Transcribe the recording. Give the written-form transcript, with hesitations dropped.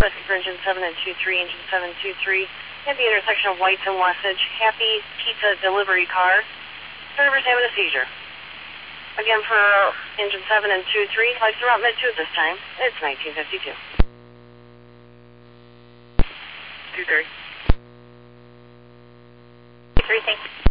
Rescue for engine 7 and 23, engine 723, at the intersection of White and Westridge. Happy Pizza delivery car. Driver's having a seizure. Again for engine 7 and 23, flights are out mid-2 this time. It's 1952. 23. 23, thank you.